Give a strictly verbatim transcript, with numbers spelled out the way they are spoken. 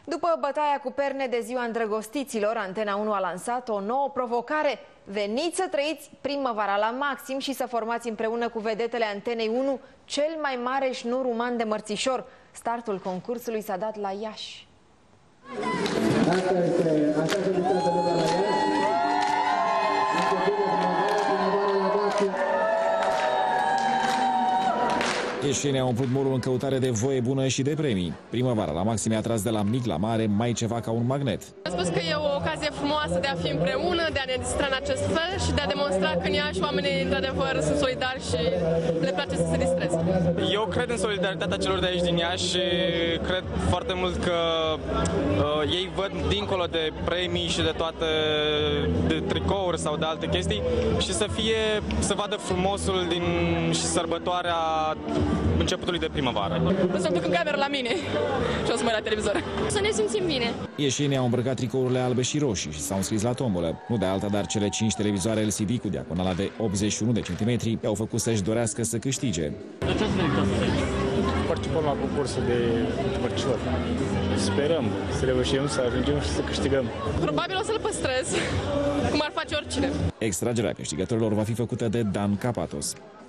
După bătaia cu perne de ziua îndrăgostiților, Antena unu a lansat o nouă provocare. Veniți să trăiți primăvara la maxim și să formați împreună cu vedetele Antenei unu cel mai mare șnur uman de mărțișor. Startul concursului s-a dat la Iași. Asta este, așa se lucrează lumea la Iași. Ieșenii au umplut morul în căutare de voie bună și de premii. Primăvara la maxim a tras de la mic la mare mai ceva ca un magnet. Am spus că e o ocazie frumoasă de a fi împreună, de a ne distra în acest fel și de a demonstra că în Iași oamenii într-adevăr sunt solidari și le place să se distreze. Eu cred în solidaritatea celor de aici din Iași și cred foarte mult că uh, ei văd dincolo de premii și de toate de tricouri sau de alte chestii și să fie, să vadă frumosul din, și sărbătoarea începutului de primăvară. O să-mi duc în cameră la mine și o să mă uit la televizor. Să ne simțim bine. Ieșenii au îmbrăcat tricourile albe și roșii și s-au înscris la tombolă. Nu de alta, dar cele cinci televizoare L C D cu diagonala de optzeci și unu de centimetri i-au făcut să-și dorească să câștige. De ce ați venit astăzi? Participăm la concursul de mărcișor. Sperăm să reușim să ajungem și să câștigăm. Probabil o să-l păstrez, cum ar face oricine. Extragerea câștigătorilor va fi făcută de Dan Capatos.